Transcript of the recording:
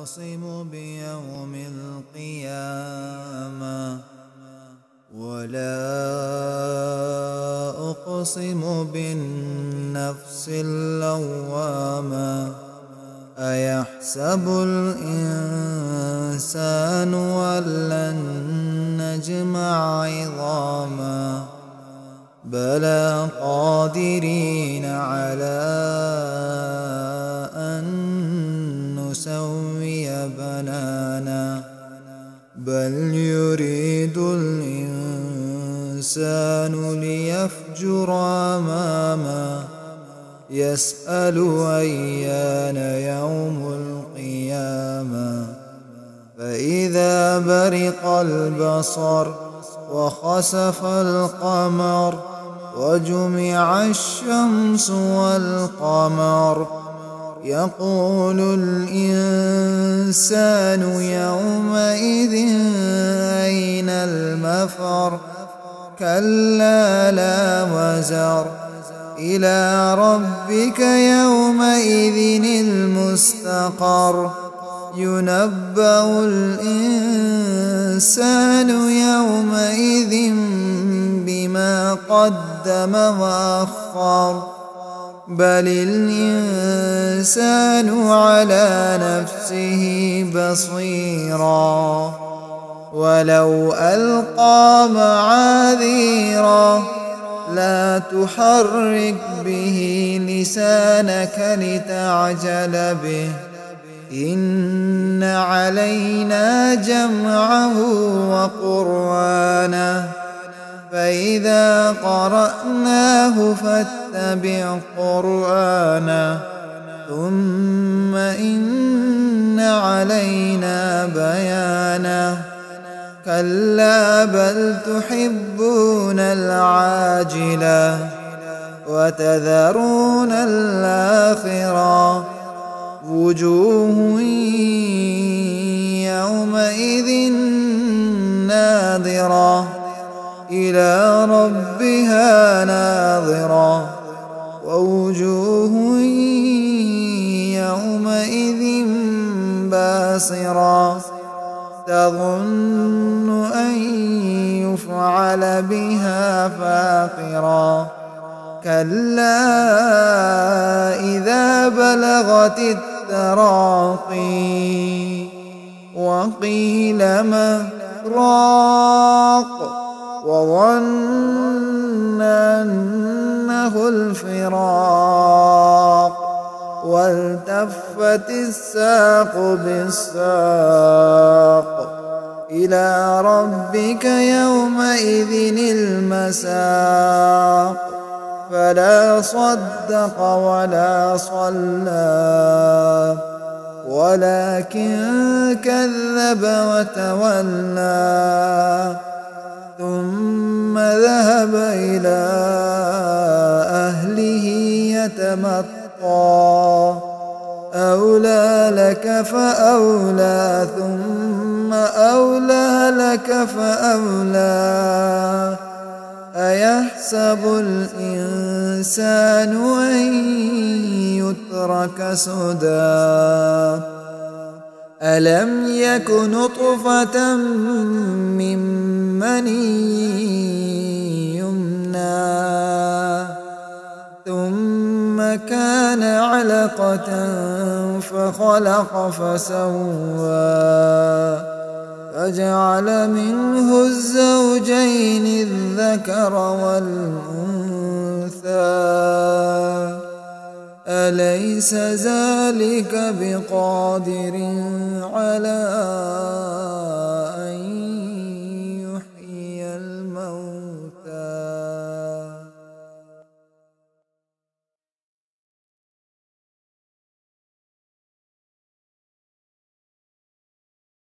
أقسم بيوم القيامة ولا أقسم بالنفس اللوامة أيحسب الإنسان أن لن نجمع عظاما بلى قادرين على أن نسوي بنانا بل يريد الإنسان ليفجر أماما يسأل أيان يوم القيامة فإذا برق البصر وخسف القمر وجمع الشمس والقمر يقول الإنسان يومئذ أين المفر كلا لا وزر إلى ربك يومئذ المستقر ينبأ الإنسان يومئذ بما قدم وأخر بل الإنسان على نفسه بصيرا ولو ألقى معاذيرا لا تحرك به لسانك لتعجل به إن علينا جمعه وقرآنه فإذا قرأناه فاتبع قرآنه ثم إن علينا بيانه كلا بل تحبون العاجلة وتذرون الآخرة وجوه يومئذ ناظرة إلى ربها ناظرة ووجوه يومئذ باسرة تظن أن يفعل بها فاقرة كلا إذا بلغت التراقي وقيل من راق وظن أنه الفراق والتفت الساق بالساق إلى ربك يومئذ المساق فلا صدق ولا صلى ولكن كذب وتولى ثم ذهب إلى أهله يتمطى أولى لك فأولى ثم أولى لك فأولى أيحسب الإنسان أن يترك سدى ألم يك نطفة من مني يمنى ثم كان علقة فخلق فسوى فجعل منه الزوجين الذكر والأنثى أليس ذلك بقادر على